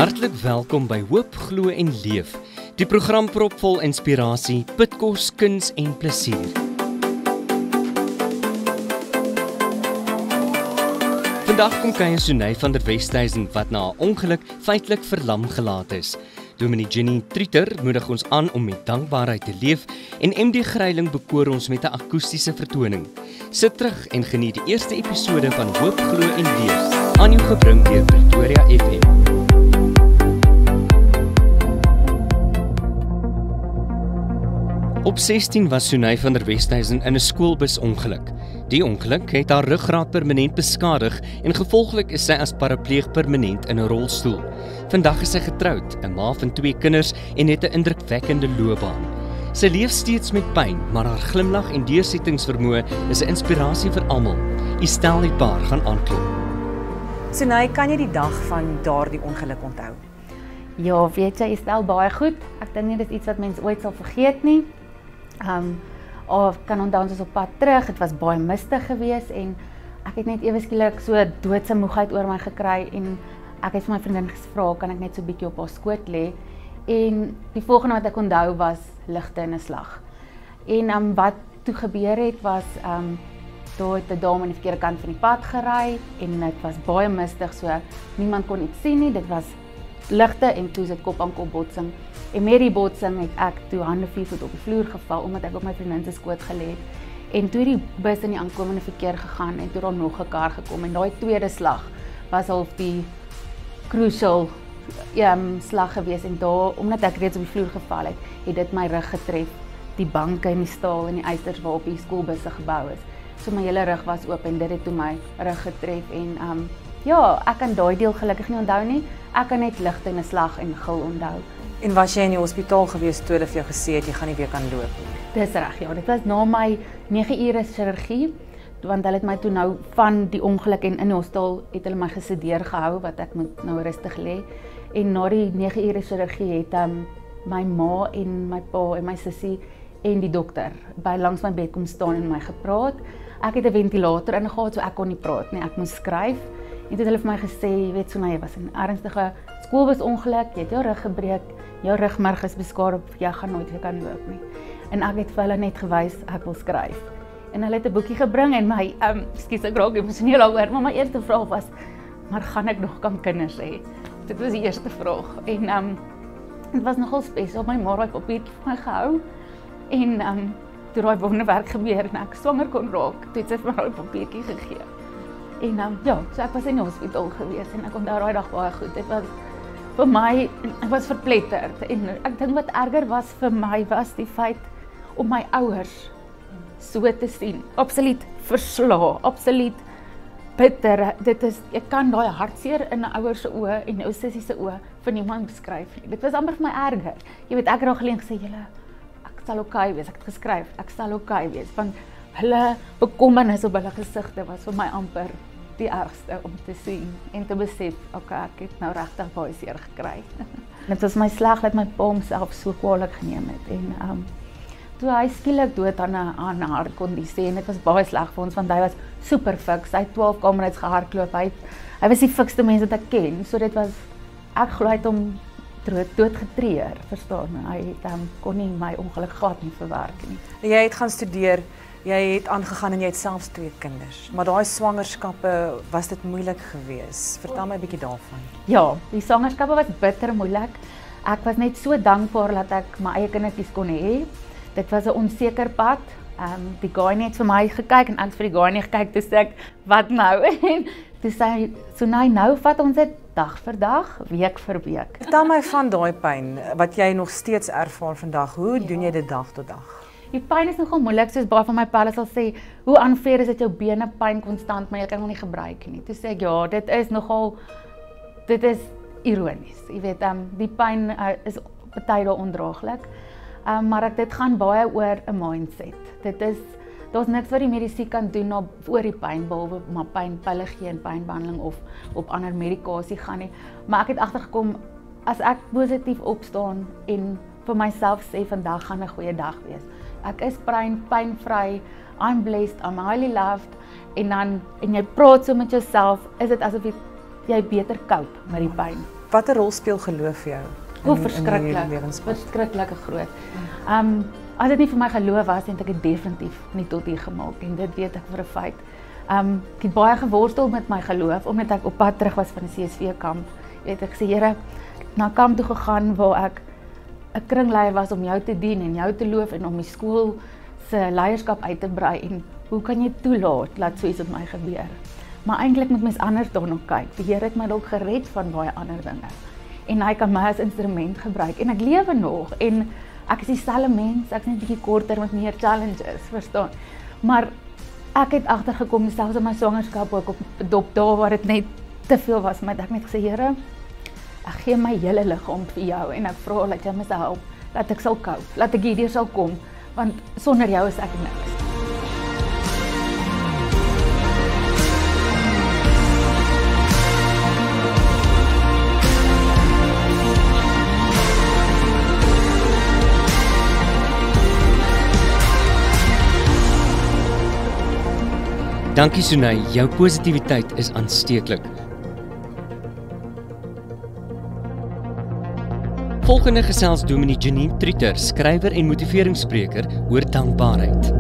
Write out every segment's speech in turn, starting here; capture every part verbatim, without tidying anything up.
Hartlik welkom by Hoop, Glo en Leef. Die program propvol inspirasie, pitkos, kuns en plesier. Vandag kom kuier Sunay van der Westhuizen wat na 'n ongeluk feitelik verlam gelaat is. Dominee Jenny Trieter moedig ons aan om met dankbaarheid te leef en M D Greiling bekoor ons met 'n akoestiese vertoning. Sit terug en geniet die eerste episode van Hoop, Glo en Leef, aan jou gebring deur Pretoria F M. Op sestien was Sunay van der Westhuizen in 'n skoolbus ongeluk. Die ongeluk het haar ruggraat permanent beskadig en gevolglik is sy as parapleeg permanent in 'n rolstoel. Vandag is sy getroud, 'n ma van twee kinders en het 'n indrukwekkende loopbaan. Sy leef steeds met pyn, maar haar glimlag en deursettingsvermoë is 'n inspirasie vir almal. Die stel die paar gaan aanklop. Sunay, kan jy die dag van daardie ongeluk onthou? Ja, weet jy, jy stel baie goed. Ek dink nie dit is iets wat mens ooit sal vergeet nie. Um, of kan onthou ons was op pad terug, het was baie mistig geweest en ek het net ewe skielik so doodse moegheid oor my gekry en ek het vir my vriendin gevra, kan ek net so bietjie op haar skoot lê? En die volgende wat ek onthou was ligte in 'n slag. En um, wat toe gebeur het was, um, daar het 'n dame aan die verkeerde kant van die pad gery en dit was baie mistig, so niemand kon iets sien nie, dit was ligte en toe is dit kop aan kop botsing. En met die botsing het ek toe hande vier voet op die vloer geval, omdat ek op my vriendin se skoot gelê het. En toe die bus in die aankomende verkeer gegaan en toe daar nog 'n kar gekom en daai tweede slag was half die crucial um, slag geweest en daar, omdat ek reeds op die vloer geval het, het dit my rug getref, die banke en die staal en die ysters waarop die skoolbusse gebou is. So my hele rug was oop en dit het toe my rug getref en um, ja, ek kan daai deel gelukkig nie onthou nie. Ek kan net ligte in 'n slag en gil onthou. En was jy in die hospitaal gewees toe hulle vir jou gesê het jy gaan nie weer kan loop nie? Dis reg, ja. Dit was na my nege ure chirurgie, want hulle het my toe nou van die ongeluk en in die hospitaal het hulle my gesedeer gehou, wat ek moet nou rustig lê. En na die nege ure chirurgie het um, my ma en my pa en my sussie en die dokter by langs my bed kom staan en my gepraat. Ek het 'n ventilator ingehaal, so ek kon nie praat nie, ek moes skryf. En toe het hulle vir my gesê, jy weet, Sunay, jy was in 'n ernstige skoolbusongeluk, jy het jou rug gebreek, jou rugmerg is beskadig, jy gaan nooit weer kan loop nie. En ek het vir hulle net gewys, ek wil skryf. En hulle het 'n boekie gebring en my, um, ekskuus, ek raak emosioneel daaroor, maar my eerste vraag was, maar gaan ek nog kan kinders hê? Dit was die eerste vraag. En um, het was nogal spesiaal, my ma het daai papiertjie vir my gehou. En um, toe daai wonderwerk gebeur en ek swanger kon raak, toe het sy vir my daai papiertjie gegee. En um, ja, so ek was in die hospitaal gewees en ek onthou daai dag baie goed. Dit was vir my, ek was verpletterd en ek dink wat erger was vir my was die feit om my ouers so te sien. Absoluut versla, absoluut bitter. Dit is, ek kan daai hartseer in 'n ouer se oë en 'n ou sussie se oë vir niemand beskryf nie. Dit was amper vir my erger. Jy weet, ek het daar geleen gesê, julle, ek sal okay wees. Ek het geskryf, ek sal okay wees, want hulle bekommernis op hulle gesigte was vir my amper die ergste om te sien en te besef, okay, ek het nou regtig baie seer gekry. Dit was my sleg dat my pa homself so kwaadlik geneem het en um, toe hy skielik dood aan 'n aan haar kondisie en dit was baie sleg vir ons want hy was super fiks. Hy het twaalf kamerads gehardloop. Hy hy was die fikste mens wat ek ken. So dit was, ek glo hy het hom dood, dood getreur, verstaan. Hy het um, kon nie my ongeluk glad nie verwerk nie. Jy het gaan studeer, jy het aangegaan en jy het selfs twee kinders. Maar daai swangerskappe, was dit moeilik geweest? Vertel my 'n bietjie daarvan. Ja, die swangerskappe was bitter moeilik. Ek was net so dankbaar dat ek my eie kindertjies kon hê. Dit was 'n onseker pad. Um, die gynae het vir my gekyk en ek vir die gynae gekyk, toe sê ek, wat nou? En toe sê hy, Sunay, nou vat ons dit dag vir dag, week vir week. Vertel my van daai pyn wat jy nog steeds ervaar vandag. Hoe ja. doen jy dit dag tot dag? Die pyn is nogal moeilik, soos baie van my pelle sal sê, hoe unfair is dit jou bene pyn konstant, maar jy kan hom nie gebruik nie. Toe sê ek, ja, dit is nogal, dit is ironies. Jy weet, um, die pyn uh, is party daar ondraaglik, um, maar ek, dit gaan baie oor 'n mindset. Dit is, daar's niks wat die medisyne kan doen na, oor die pyn, behalwe maar pynpille gee en pynbehandeling of op ander medikasie gaan nie. Maar ek het agtergekom, as ek positief opstaan en vir myself sê, vandag gaan 'n goeie dag wees. Ek is pyn, pynvry, I'm blessed, I'm highly loved, en dan, en jy praat so met jouself, is dit asof jy, jy beter cope met die pyn. Watter rol speel geloof vir jou? Hoe in- in verskriklik, hierdie lewenspad? verskriklike groot. Um, as dit nie vir my geloof was, het ek dit definitief nie tot hier gemaak en dit weet ek vir 'n feit. Um, ek het baie geworstel met my geloof, omdat ek op pad terug was van die C S V kamp. Het ek sê, Here, na kamp toe gegaan waar ek 'n kringleier was om jou te dien en jou te loof en om die skool se leierskap uit te brei en hoe kan jy toelaat dat so iets met my gebeur? Maar eintlik moet mens anders daarna kyk. Die Here het my dalk gered van baie ander dinge. En hy kan my as instrument gebruik en ek lewe nog en ek is dieselfde mens, ek is net 'n bietjie korter met meer challenges, verstaan? Maar ek het agtergekom selfs in my swangerskap ook op dop daar waar dit net te veel was, maar ek het net gesê, Here, ek gee my hele liggaam vir jou en ek vra dat jy my sal help, dat ek sal cope, dat ek hierdeur sal kom, want sonder jou is ek niks. Dankie Sunay, jou positiwiteit is aansteeklik. Volgende gesels Dominee Janine Trieter, skrywer en motiveringsspreker oor dankbaarheid.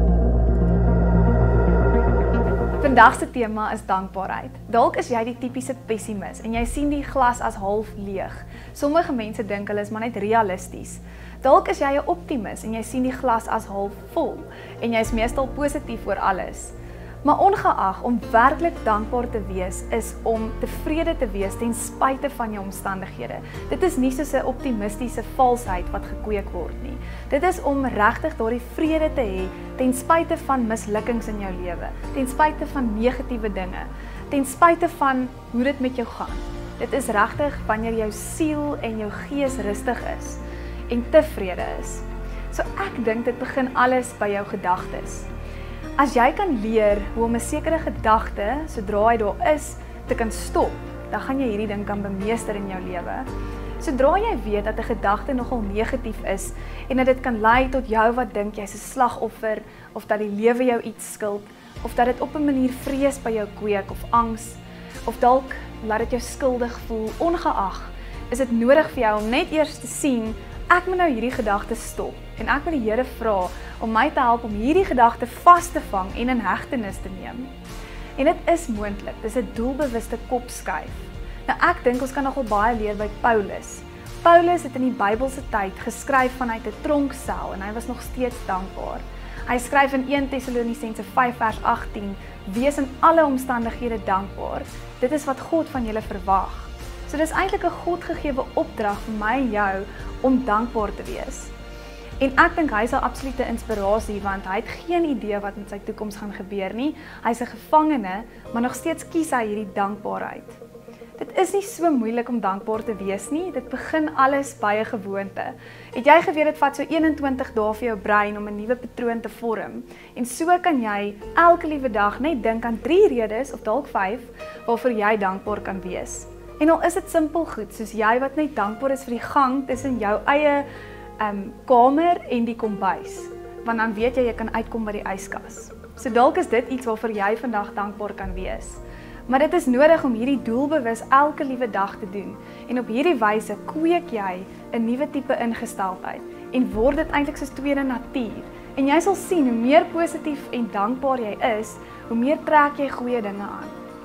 Vandag se tema is dankbaarheid. Dalk is jy die tipiese pessimis en jy sien die glas as half leeg. Sommige mense dink hulle is maar net realisties. Dalk is jy 'n optimis en jy sien die glas as half vol en jy is meestal positief oor alles. Maar ongeag om werklik dankbaar te wees is om tevrede te wees ten spyte van jou omstandighede. Dit is nie soos 'n optimistiese valsheid wat gekweek word nie. Dit is om regtig daardie vrede te hê ten spyte van mislukkings in jou lewe, ten spyte van negatiewe dinge, ten spyte van hoe dit met jou gaan. Dit is regtig wanneer jou siel en jou gees rustig is en tevrede is. So ek dink dit begin alles by jou gedagtes. As jy kan leer hoe om 'n sekere gedagte, sodra hy daar is, te kan stop, dan gaan jy hierdie ding kan bemeester in jou lewe. Sodra jy weet dat 'n gedagte nogal negatief is en dat dit kan lei tot jou wat dink jy's 'n slagoffer of dat die lewe jou iets skuld of dat dit op 'n manier vrees by jou kweek of angs of dalk laat dit jou skuldig voel, ongeag, is dit nodig vir jou om net eers te sien, ek moet nou hierdie gedagte stop en ek wil die Here vra om my te help om hierdie gedagte vas te vang en in hegtenis te neem. En dit is moontlik, dis 'n doelbewuste kopskuif. Nou ek dink ons kan nogal baie leer by Paulus. Paulus het in die Bybelse tyd geskryf vanuit 'n tronksel en hy was nog steeds dankbaar. Hy skryf in Eerste Tessalonisense vyf vers agttien, wees in alle omstandighede dankbaar. Dit is wat God van julle verwag. So dis eintlik 'n Godgegewe opdrag vir my en jou om dankbaar te wees. En ek dink hy is 'n absolute inspirasie want hy het geen idee wat met sy toekoms gaan gebeur nie. Hy's 'n gevangene, maar nog steeds kies hy hierdie dankbaarheid. Dit is nie so moeilik om dankbaar te wees nie. Dit begin alles by 'n gewoonte. Het jy geweet dit vat so eenentwintig dae vir jou brein om 'n nuwe patroon te vorm? En so kan jy elke liewe dag net dink aan drie redes of dalk vyf waarvoor jy dankbaar kan wees. En al is dit simpel goed, soos jy wat net dankbaar is vir die gang tussen jou eie um, kamer en die kombuis, want dan weet jy jy kan uitkom by die yskas. So dalk is dit iets waarvoor jy vandag dankbaar kan wees. Maar dit is nodig om hierdie doelbewus elke liewe dag te doen. En op hierdie wyse kweek jy 'n nuwe tipe ingesteldheid en word dit eintlik soos tweede natuur. En jy sal sien hoe meer positief en dankbaar jy is, hoe meer trek jy goeie dinge aan.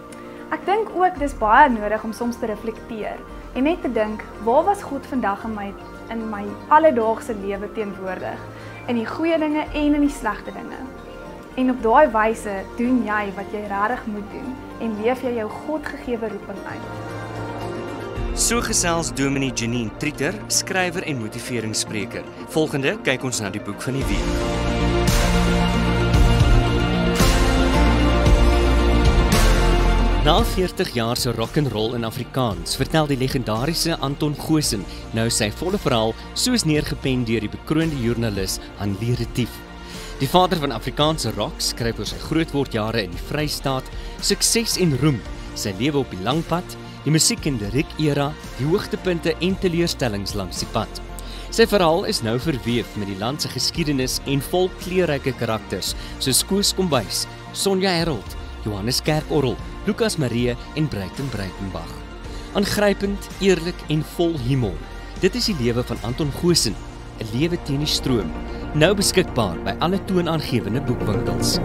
Ek dink ook dis baie nodig om soms te reflekteer en net te dink, waar was God vandag in my in my alledaagse lewe teenwoordig, in die goeie dinge en in die slegte dinge. En op daai wyse doen jy wat jy regtig moet doen en leef jy jou Godgegewe roeping uit. So gesels Dominee Janine Trieter, skrywer en motiveringsspreker. Volgende kyk ons na die boek van die week. Na veertig jaar se rock and roll in Afrikaans, vertel die legendariese Anton Goosen nou sy volle verhaal soos neergepen deur die bekroonde joernalis Hanlie Retief. Die vader van Afrikaanse rock skryf oor sy grootwordjare in die Vrystaat, sukses en roem, sy lewe op die lang pad, die musiek en lyriek era, die hoogtepunte en teleurstellings langs die pad. Sy verhaal is nou verweef met die land se geskiedenis en vol kleurryke karakters soos Koos Kombuis, Sonja Herold, Johannes Kerkorrel, Lukas Marie en Breiten Breitenbach. Aangrypend, eerlik en vol humor. Dit is die lewe van Anton Goosen, 'n lewe teen die stroom. Nou beskikbaar by alle toonaangewende boekwinkels.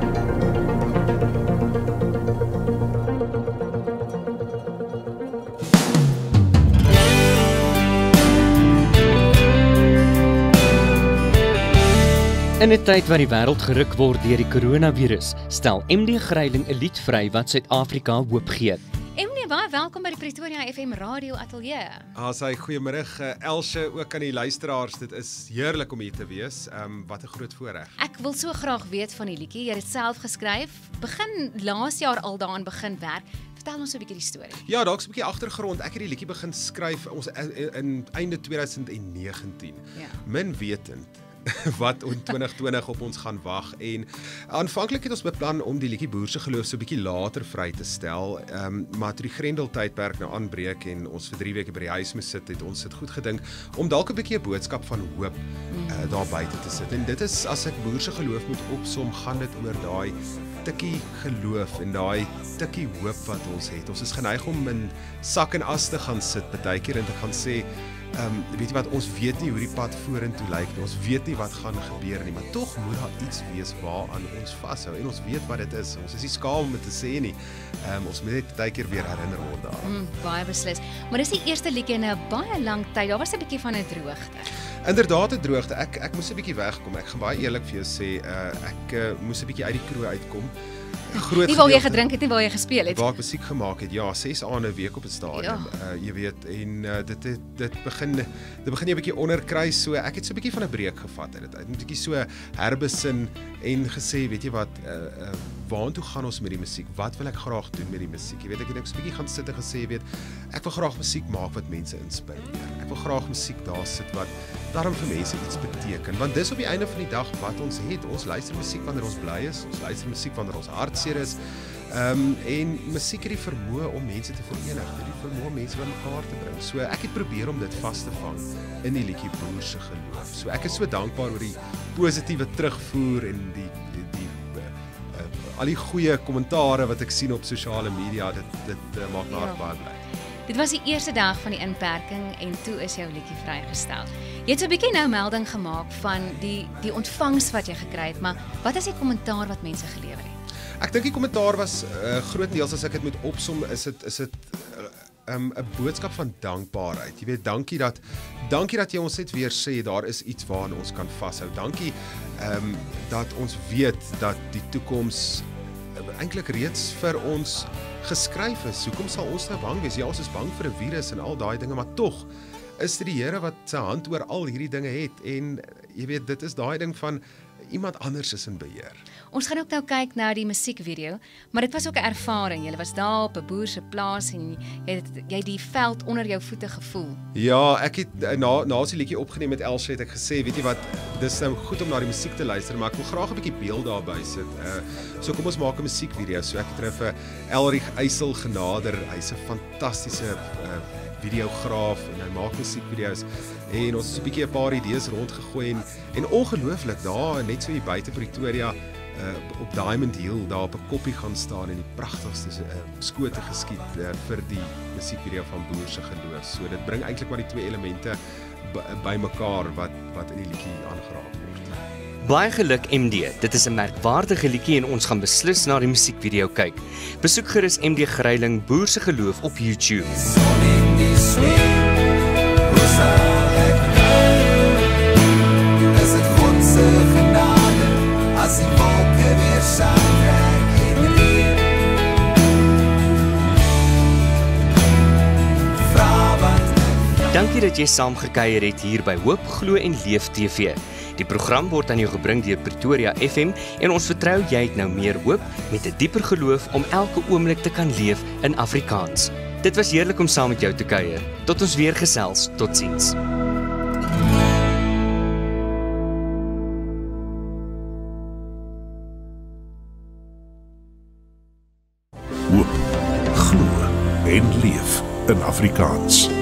In 'n tyd waar die wêreld geruk word deur die coronavirus, stel M D Greyling 'n lied vry wat Suid-Afrika hoop gee. M D, baie welkom by die Pretoria F M Radio Ateljee. Ah, sy goeiemôre uh, Elsje, ook aan die luisteraars. Dit is heerlik om hier te wees. Um, wat 'n groot voorreg. Ek wil so graag weet van die liedjie. Jy het dit self geskryf. Begin laas jaar al daaraan begin werk. Vertel ons 'n bietjie die storie. Ja, dalk 'n bietjie agtergrond. Ek het die liedjie begin skryf ons in, in einde twintig negentien. Ja. Min wetend wat in twintig twintig op ons gaan wag. En aanvanklik het ons beplan om die liedjie Boerse Geloof so 'n bietjie later vry te stel, um, maar toe die Grendel tydperk nou aanbreek en ons vir drie weke by die huis moes sit, het ons dit goed gedink om dalk 'n bietjie 'n boodskap van hoop uh, daar buite te sit. En dit is, as ek Boerse Geloof moet opsom, gaan dit oor daai tikkie geloof en daai tikkie hoop wat ons het. Ons is geneig om in sak en as te gaan sit baie keer en te gaan sê, Um, weet jy wat, ons weet nie hoe die pad vorentoe lyk nie, ons weet nie wat gaan gebeur nie, maar tog moet daar iets wees waaraan ons vashou, en ons weet wat dit is, ons is nie skaam om dit te sê nie, um, ons moet net baie keer weer herinner word daaraan. Mm, baie beslis, maar dis die eerste liedjie in 'n baie lang tyd, daar was 'n bietjie van 'n droogte. Inderdaad 'n droogte, ek, ek moes 'n bietjie wegkom, ek gaan baie eerlik vir jou sê, uh, ek uh, moes 'n bietjie uit die kroeg uitkom. Groot nie waar jy gedrink het, nie waar jy gespeel het. Waar ek musiek gemaak het, ja, ses aande 'n week op het stadion, ja. uh, jy weet, en uh, dit, dit, dit begin, dit begin jy 'n bietjie onderkry, so ek het so 'n bietjie van 'n breek gevat uit dit, uit 'n bietjie so herbesin en gesê, weet jy wat, uh, uh, waartoe gaan ons met die musiek, wat wil ek graag doen met die musiek, jy weet, ek het so 'n bietjie gaan sit en gesê, weet, ek wil graag musiek maak wat mense inspireer, ek wil graag musiek daar sit wat daarom vir mense iets beteken, want dis op die einde van die dag wat ons het, ons luister musiek wanneer ons bly is, ons luister musiek wanneer ons hartseer is, um, en musiek het die vermoë om mense te verenig, het die vermoë om mense by mekaar te bring, so ek het probeer om dit vas te vang in die liedjie Boerse Geloof, so ek is so dankbaar oor die positiewe terugvoer en die, die, die uh, uh, al die goeie kommentare wat ek sien op sosiale media, dit, dit uh, maak my hart baie bly. Dit was die eerste dag van die inperking en toe is jou liedjie vrygestel. Jy het so 'n bietjie nou melding gemaak van die die ontvangs wat jy gekry het, maar wat is die kommentaar wat mense gelewer het? Ek dink die kommentaar was uh, grootendeels, as ek dit moet opsom, is dit is dit 'n um, boodskap van dankbaarheid. Jy weet, dankie dat dankie dat jy ons net weer sê daar is iets waaraan ons kan vashou. Dankie um, dat ons weet dat die toekoms uh, eintlik reeds vir ons geskryf is. Hoekom sal ons nou bang wees? Ja, ons is bang vir 'n virus en al daai dinge, maar tog is dit die Here wat sy hand oor al hierdie dinge het, en jy weet, dit is daai ding van iemand anders is in beheer. Ons gaan ook nou kyk na die musiekvideo, maar dit was ook 'n ervaring. Jy was daar op 'n boer se plaas en jy het jy het die veld onder jou voete gevoel. Ja, ek het na na as die liedjie opgeneem met Elsje, het ek gesê, weet jy wat, dis nou goed om na die musiek te luister, maar ek wil graag 'n bietjie beeld daarby sit. Uh, so kom ons maak 'n musiekvideo. So ek het nou vir Elrich Eysel genader. Hy's 'n fantastiese uh, videograaf en hy maak musiekvideo's, en ons het so 'n bietjie 'n paar idees rondgegooi en, en ongelooflik daar net so hier buite Pretoria uh, op Diamond Hill daar op 'n koppie gaan staan en die pragtigste uh, skote geskiet uh, vir die musiekvideo van Boerse Geloof. So dit bring eintlik maar die twee elemente bymekaar wat wat in die liedjie aangeraak word. Baie geluk M D, dit is 'n merkwaardige liedjie en ons gaan beslis na die musiekvideo kyk. Besoek gerus M D Greyling Boerse Geloof op YouTube. Dankie dat jy saamgekuier het hier by Hoop, Glo en Leef T V. Die program word aan jou gebring deur Pretoria F M en ons vertrou jy het nou meer hoop met 'n dieper geloof om elke oomblik te kan leef in Afrikaans. Dit was heerlik om saam met jou te kuier. Tot ons weer gesels. Totsiens. Hoop, Glo en Leef in Afrikaans.